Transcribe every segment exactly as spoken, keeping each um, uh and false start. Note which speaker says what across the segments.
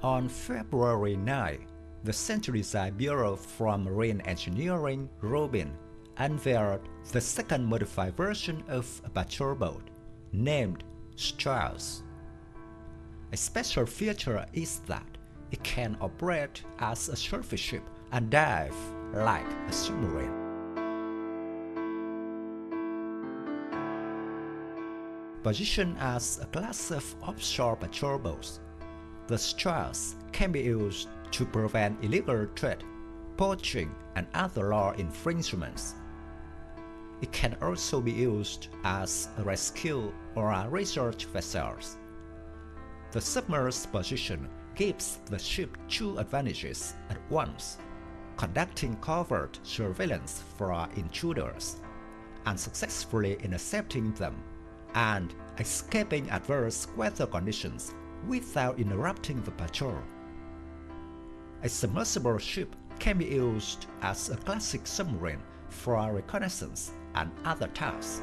Speaker 1: On February ninth, the Central Design Bureau from Marine Engineering, Rubin, unveiled the second modified version of a patrol boat, named Strazh. A special feature is that it can operate as a surface ship and dive like a submarine. Positioned as a class of offshore patrol boats, the Strazh can be used to prevent illegal trade, poaching, and other law infringements. It can also be used as a rescue or a research vessel. The submerged position gives the ship two advantages at once: conducting covert surveillance for intruders, and successfully intercepting them, and escaping adverse weather conditions without interrupting the patrol. A submersible ship can be used as a classic submarine for reconnaissance and other tasks.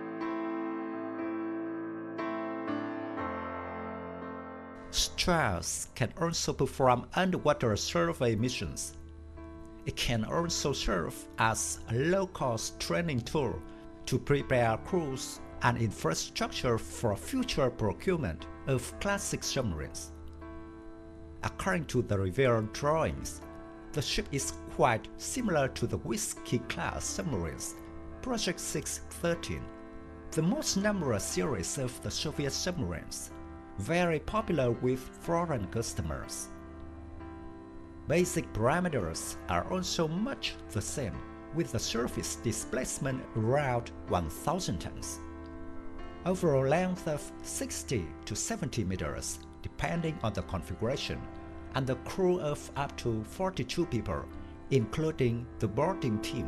Speaker 1: Strazh can also perform underwater survey missions. It can also serve as a low-cost training tool to prepare crews and infrastructure for future procurement of classic submarines. According to the revealed drawings, the ship is quite similar to the Whiskey-class submarines, Project six thirteen, the most numerous series of the Soviet submarines, very popular with foreign customers. Basic parameters are also much the same, with the surface displacement around one thousand tons. Overall length of sixty to seventy meters, depending on the configuration, and the crew of up to forty-two people, including the boarding team.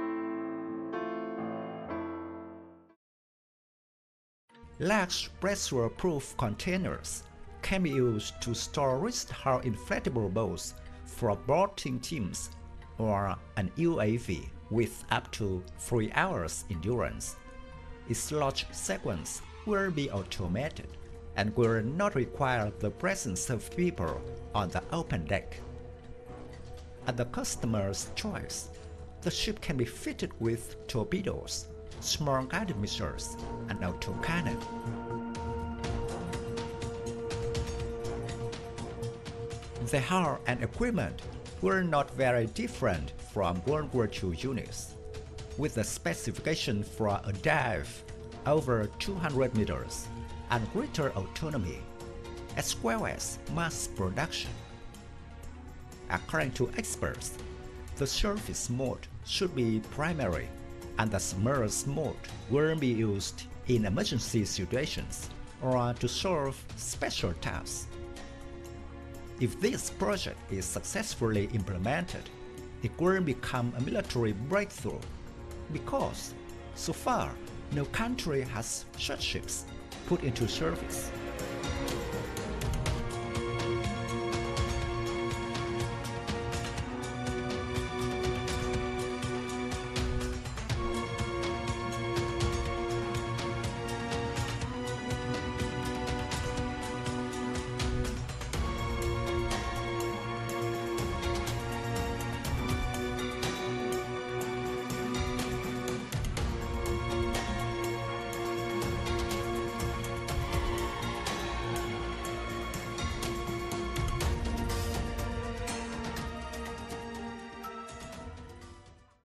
Speaker 1: Large pressure-proof containers can be used to store wrist-held inflatable boats for boarding teams or an U A V with up to three hours endurance. Its launch sequence will be automated and will not require the presence of people on the open deck. At the customer's choice, the ship can be fitted with torpedoes, small guided missiles, and autocannon. The hull and equipment were not very different from World War Two units, with the specification for a dive over two hundred meters and greater autonomy, as well as mass production. According to experts, the surface mode should be primary, and the submerged mode will be used in emergency situations or to solve special tasks. If this project is successfully implemented, it will become a military breakthrough, because so far no country has such ships put into service.